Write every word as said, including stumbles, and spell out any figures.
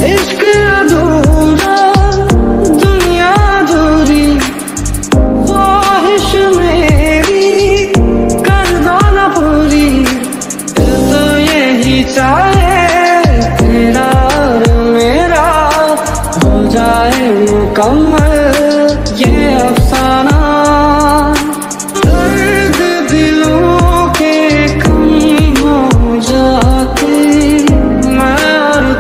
इश्क अधूरा दुनिया अधूरी, ख्वाहिश मेरी कर दो न पूरी। दिल तो यही चाहे तेरा और मेरा हो जाए मुकम्मल।